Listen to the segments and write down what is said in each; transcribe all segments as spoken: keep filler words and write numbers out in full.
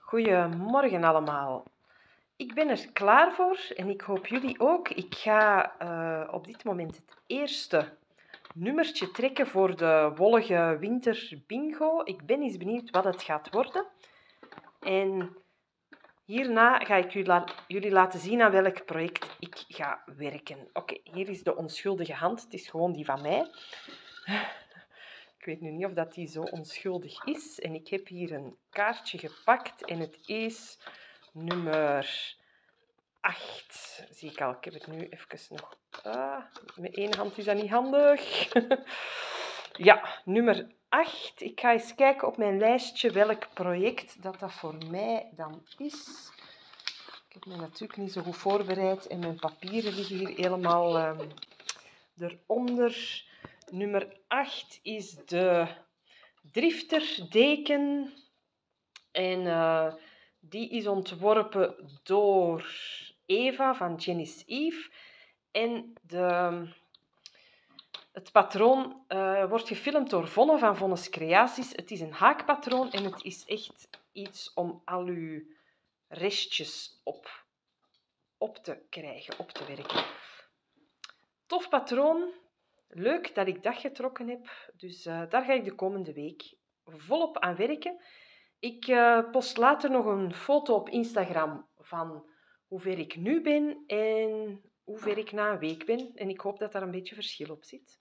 Goedemorgen allemaal. Ik ben er klaar voor en ik hoop jullie ook. Ik ga uh, op dit moment het eerste nummertje trekken voor de wollige winter bingo. Ik ben eens benieuwd wat het gaat worden. En hierna ga ik jullie laten zien aan welk project ik ga werken. Oké, okay, hier is de onschuldige hand. Het is gewoon die van mij. Ik weet nu niet of dat die zo onschuldig is. En ik heb hier een kaartje gepakt en het is nummer acht. Zie ik al. Ik heb het nu even nog... Ah, met één hand is dat niet handig. Ja, nummer acht. Ik ga eens kijken op mijn lijstje welk project dat, dat voor mij dan is. Ik heb me natuurlijk niet zo goed voorbereid en mijn papieren liggen hier helemaal um, eronder. Nummer acht is de Drifterdeken. En uh, die is ontworpen door Eva van Jenny's Eve. En de, het patroon uh, wordt gefilmd door Vonne van Vonne's Creaties. Het is een haakpatroon en het is echt iets om al uw restjes op, op te krijgen, op te werken. Tof patroon. Leuk dat ik dat getrokken heb. Dus uh, daar ga ik de komende week volop aan werken. Ik uh, post later nog een foto op Instagram van hoe ver ik nu ben en hoe ver ik na een week ben. En ik hoop dat daar een beetje verschil op zit.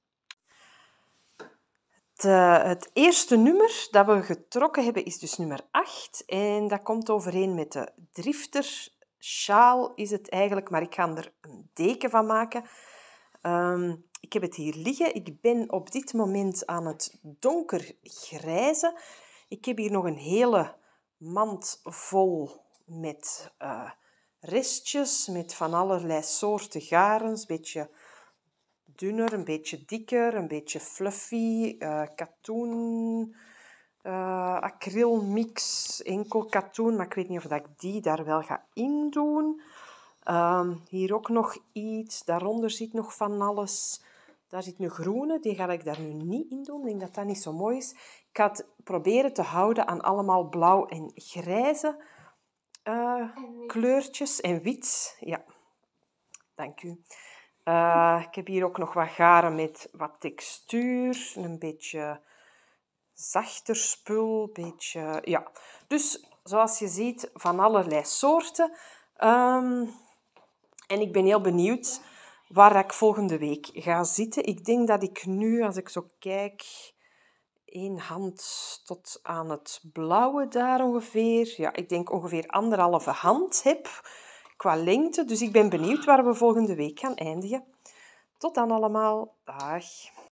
Het, uh, het eerste nummer dat we getrokken hebben is dus nummer acht. En dat komt overeen met de drifter. Sjaal is het eigenlijk, maar ik ga er een deken van maken. Um, ik heb het hier liggen. Ik ben op dit moment aan het donkergrijze. Ik heb hier nog een hele mand vol met uh, restjes, met van allerlei soorten garens. Een beetje dunner, een beetje dikker, een beetje fluffy, uh, katoen, uh, acrylmix, enkel katoen. Maar ik weet niet of ik die daar wel ga in doen. Um, hier ook nog iets. Daaronder zit nog van alles. Daar zit een groene. Die ga ik daar nu niet in doen. Ik denk dat dat niet zo mooi is. Ik ga het proberen te houden aan allemaal blauw en grijze uh, en kleurtjes. En wit. Ja, dank u. Uh, ik heb hier ook nog wat garen met wat textuur. Een beetje zachter spul. Een beetje... Ja. Dus, zoals je ziet, van allerlei soorten. Um, En ik ben heel benieuwd waar ik volgende week ga zitten. Ik denk dat ik nu, als ik zo kijk, één hand tot aan het blauwe daar ongeveer. Ja, ik denk ongeveer anderhalve hand heb qua lengte. Dus ik ben benieuwd waar we volgende week gaan eindigen. Tot dan allemaal. Dag.